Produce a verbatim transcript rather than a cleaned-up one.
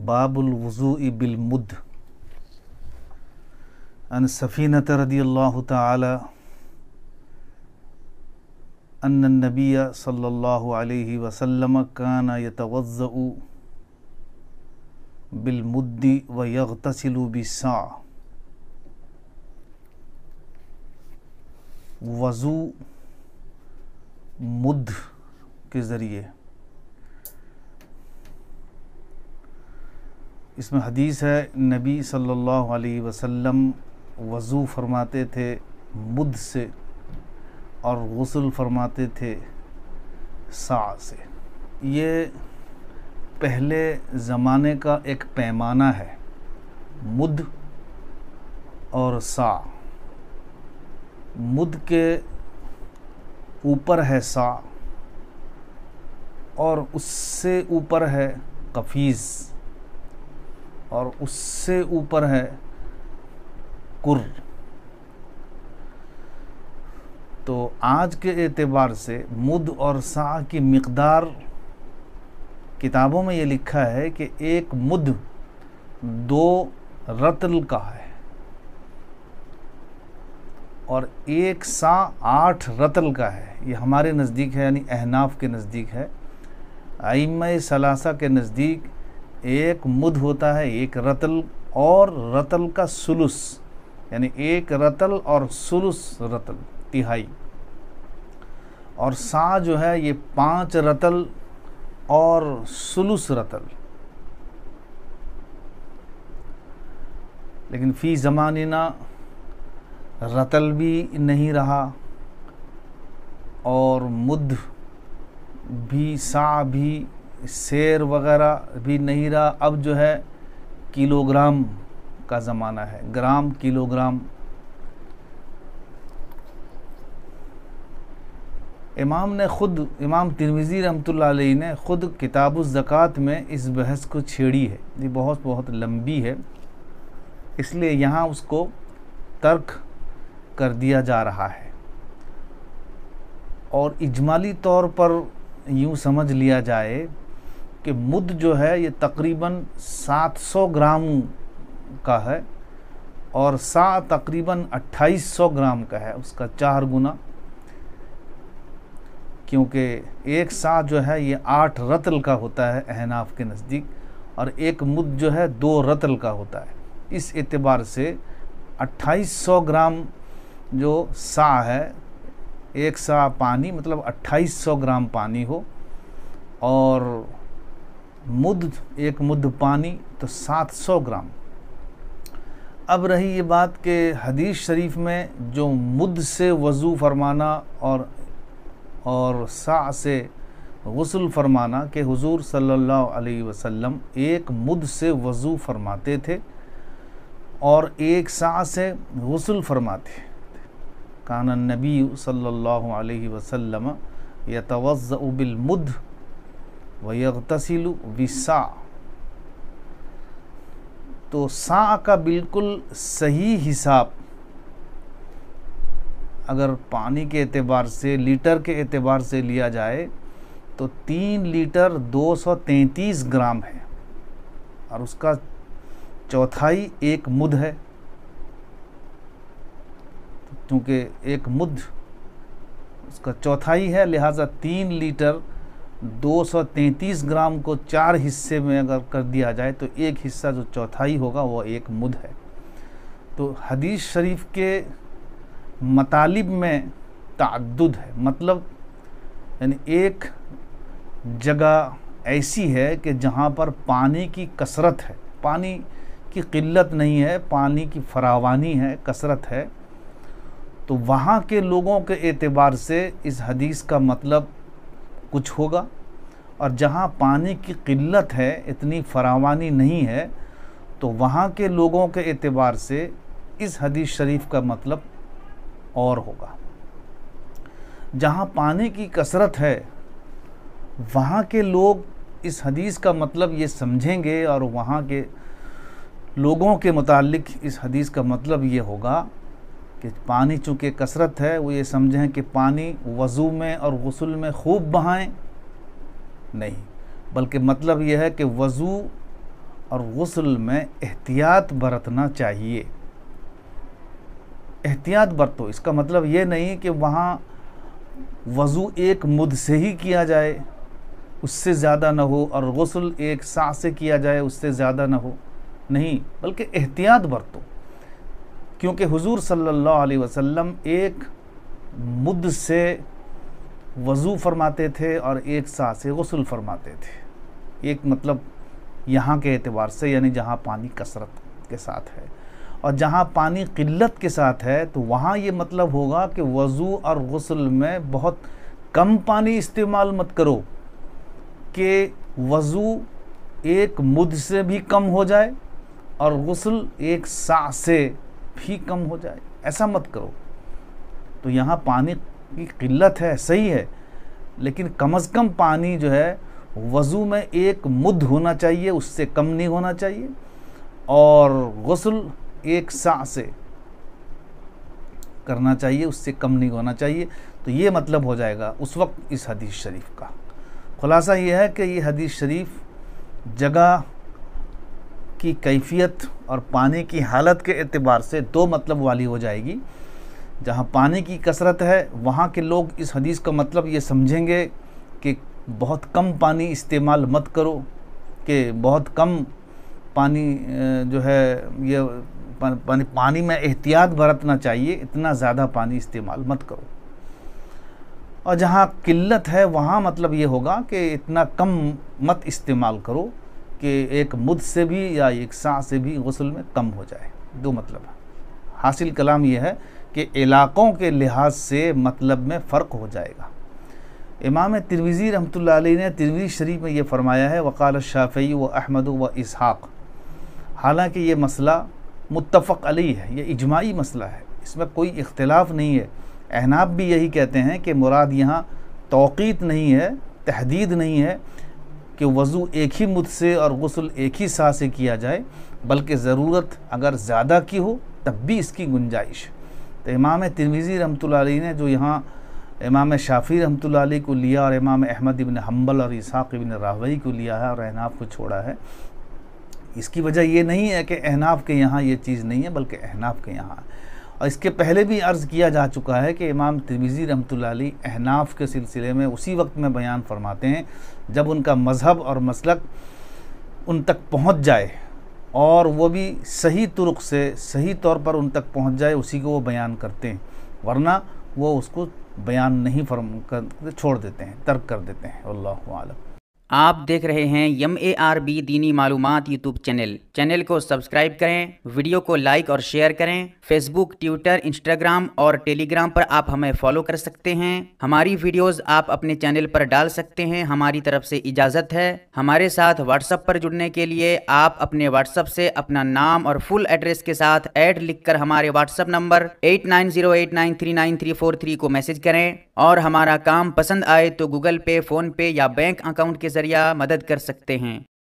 बाबुल वुज़ूइ bill मुद्द। अन सफ़ीनत रदियल्लाहु तआला अन्न नबिय्य सल्लल्लाहु अलैहि वसल्लम काना यतवज़्ज़उ बिल मुद्दी व यग़तसिलु बिस्सा। वज़ू मुद्द के ज़रिए, इसमें हदीस है नबी सल्लल्लाहु अलैहि वसल्लम वज़ू फरमाते थे मुद्द से और गुस्ल फरमाते थे सा से। ये पहले ज़माने का एक पैमाना है, मुद्द और सा। मुद्द के ऊपर है सा और उससे ऊपर है कफ़ीज़ और उससे ऊपर है कुर। तो आज के एतबार से मुद्द और सा की मिक़दार किताबों में ये लिखा है कि एक मुद्द दो रत्ल का है और एक सा आठ रत्ल का है। ये हमारे नज़दीक है, यानी अहनाफ के नज़दीक है। आइम्मा सलासा के नज़दीक एक मुद्द होता है एक रत्ल और रत्ल का सुलुस, यानी एक रत्ल और सुलुस रत्ल तिहाई, और सा जो है ये पाँच रत्ल और सुलुस रत्ल। लेकिन फ़ी ज़मानिना रत्ल भी नहीं रहा और मुद्द भी सा भी शेर वग़ैरह भी नहीं रहा। अब जो है किलोग्राम का ज़माना है, ग्राम किलोग्राम। इमाम ने ख़ुद, इमाम तिरमिज़ी रहमतुल्लाह अलैहि ने ख़ुद किताबुज़ ज़कात में इस बहस को छेड़ी है। ये बहुत बहुत लंबी है, इसलिए यहाँ उसको तर्क कर दिया जा रहा है। और इजमाली तौर पर यूँ समझ लिया जाए कि मुद्द जो है ये तकरीबन सात सौ ग्राम का है और सा तकरीबन अट्ठाईस सौ ग्राम का है, उसका चार गुना, क्योंकि एक सा जो है ये आठ रत्ल का होता है अहनाफ के नज़दीक और एक मुद्द जो है दो रत्ल का होता है। इस एतबार से अट्ठाईस सौ ग्राम जो सा है, एक सा पानी मतलब अट्ठाईस सौ ग्राम पानी हो और मुद्द एक मुद्द पानी तो सात सौ ग्राम। अब रही ये बात कि हदीस शरीफ में जो मुद्द से वज़ू फरमाना और और सा से गुस्ल फरमाना कि हुज़ूर सल्लल्लाहु अलैहि वसल्लम एक मुद्द से वज़ू फरमाते थे और एक सा से गुस्ल फरमाते थे। कान नबी सल्लल्लाहु अलैहि वसल्लम यतवज़्ज़उ बिल मुद्द व यग़तसिलु बिस्सा। तो सा का बिल्कुल सही हिसाब अगर पानी के एतबार से, लीटर के एतबार से लिया जाए तो तीन लीटर दो सौ तैंतीस ग्राम है और उसका चौथाई एक मुद्द है। क्योंकि एक मुद्द उसका चौथाई है, लिहाजा तीन लीटर दो सौ तैंतीस ग्राम को चार हिस्से में अगर कर दिया जाए तो एक हिस्सा जो चौथाई होगा वो एक मुद्द है। तो हदीस शरीफ के मतालिब में ताअद्दुद है, मतलब यानी एक जगह ऐसी है कि जहाँ पर पानी की कसरत है, पानी की किल्लत नहीं है, पानी की फरावानी है, कसरत है, तो वहाँ के लोगों के एतबार से इस हदीस का मतलब कुछ होगा। और जहाँ पानी की किल्लत है, इतनी फरावानी नहीं है, तो वहाँ के लोगों के एतबार से इस हदीस शरीफ का मतलब और होगा। जहाँ पानी की कसरत है वहाँ के लोग इस हदीस का मतलब ये समझेंगे और वहाँ के लोगों के मुतालिक इस हदीस का मतलब ये होगा कि पानी चूँकि कसरत है, वो ये समझें कि पानी वज़ू में और गुस्ल में खूब बहाएं, नहीं, बल्कि मतलब यह है कि वज़ू और गुस्ल में एहतियात बरतना चाहिए। एहतियात बरतो, इसका मतलब ये नहीं कि वहाँ वज़ू एक मुद्द से ही किया जाए, उससे ज़्यादा ना हो, और गुस्ल एक सा से किया जाए, उससे ज़्यादा ना हो, नहीं, बल्कि एहतियात बरतो। क्योंकि हुजूर सल्लल्लाहु अलैहि वसल्लम एक मुद्द से वज़ू फरमाते थे और एक सा से गुस्ल फरमाते थे। एक मतलब यहाँ के एतबार से, यानी जहाँ पानी कसरत के साथ है, और जहाँ पानी किल्लत के साथ है तो वहाँ ये मतलब होगा कि वज़ू और गुस्ल में बहुत कम पानी इस्तेमाल मत करो कि वज़ू एक मुद्द से भी कम हो जाए और गुस्ल एक सा से भी कम हो जाए, ऐसा मत करो। तो यहाँ पानी की किल्लत है, सही है, लेकिन कम अज़ कम पानी जो है वज़ू में एक मुद्द होना चाहिए, उससे कम नहीं होना चाहिए, और गुस्ल एक सा से करना चाहिए, उससे कम नहीं होना चाहिए। तो ये मतलब हो जाएगा उस वक्त इस हदीस शरीफ का। खुलासा ये है कि ये हदीस शरीफ जगह की कैफियत और पानी की हालत के एतबार से दो मतलब वाली हो जाएगी। जहाँ पानी की कसरत है वहाँ के लोग इस हदीस का मतलब ये समझेंगे कि बहुत कम पानी इस्तेमाल मत करो, कि बहुत कम पानी जो है ये पानी पानी में एहतियात बरतना चाहिए, इतना ज़्यादा पानी इस्तेमाल मत करो। और जहाँ किल्लत है वहाँ मतलब ये होगा कि इतना कम मत इस्तेमाल करो कि एक मुद्द से भी या एक सा से भी गुस्ल में कम हो जाए। दो मतलब है। हासिल कलाम ये है कि इलाक़ों के लिहाज से मतलब में फ़र्क हो जाएगा। इमाम तिरमिज़ी रहमतुल्लाह अलैह ने तिरमिज़ी शरीफ में ये फ़रमाया है, वक़ाल शाफ़िई व अहमद व इसहाक़। हालांकि ये मसला मुत्तफ़क़ अलैह है, ये इजमाई मसला है, इसमें कोई इख्तिलाफ़ नहीं है। अहनाफ भी यही कहते हैं कि मुराद यहाँ तौक़ीत नहीं है, तहदीद नहीं है कि वज़ू एक ही मुद्द से और गुस्ल एक ही सा से किया जाए, बल्कि ज़रूरत अगर ज़्यादा की हो तब भी इसकी गुंजाइश। तो इमाम तिरमिज़ी रहमतुल्लाह अलैह ने जो यहाँ इमाम शाफ़ी रहमतुल्लाह अलैह को लिया और इमाम अहमद इब्न हम्बल और इसहाक़ इब्न राहवई को लिया है और अहनाफ को छोड़ा है, इसकी वजह ये नहीं है कि अहनाफ के यहाँ ये चीज़ नहीं है, बल्कि अहनाफ के यहाँ। और इसके पहले भी अर्ज़ किया जा चुका है कि इमाम तिरमिज़ी रहमतुल्लाह अलैह अहनाफ के सिलसिले में उसी वक्त में बयान फरमाते हैं जब उनका मज़हब और मसलक उन तक पहुँच जाए, और वो भी सही तुरुक से सही तौर पर उन तक पहुँच जाए, उसी को वो बयान करते हैं, वरना वो उसको बयान नहीं फरम कर छोड़ देते हैं, तर्क कर देते हैं। अल्लाहु आलम। आप देख रहे हैं एम ए आर बी दीनी मालूमात यूट्यूब चैनल। चैनल को सब्सक्राइब करें, वीडियो को लाइक और शेयर करें। फेसबुक, ट्विटर, इंस्टाग्राम और टेलीग्राम पर आप हमें फॉलो कर सकते हैं। हमारी वीडियोस आप अपने चैनल पर डाल सकते हैं, हमारी तरफ से इजाज़त है। हमारे साथ व्हाट्सएप पर जुड़ने के लिए आप अपने व्हाट्सएप से अपना नाम और फुल एड्रेस के साथ ऐड लिखकर हमारे WhatsApp number eight nine zero eight nine three nine three four three को मैसेज करें, और हमारा काम पसंद आए तो गूगल पे, फ़ोन पे या बैंक अकाउंट के जरिए मदद कर सकते हैं।